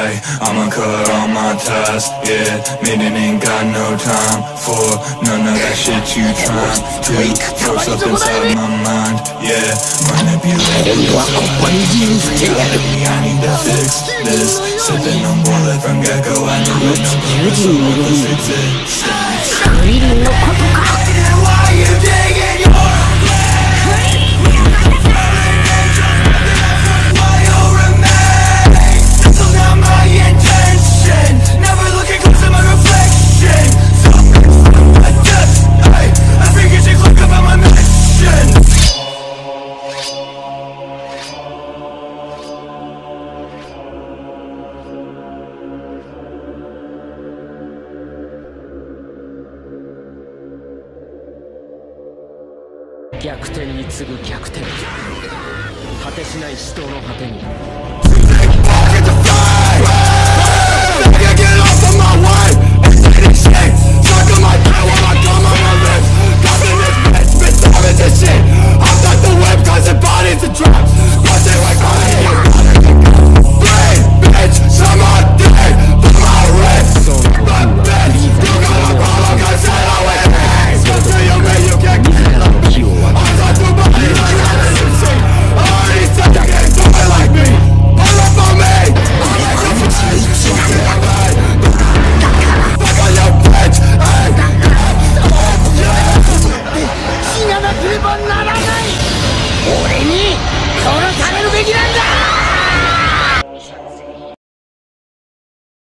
Ay, I'ma cut all my ties, yeah. Meaning ain't got no time for none of that shit you trying to force up inside my mind, yeah. Manipulating reality, I need to fix this. Sipping on bullet from get-go, I know it, no purpose of what this exists. Why you digging your 逆転に次ぐ逆転、果てしない死闘の果てに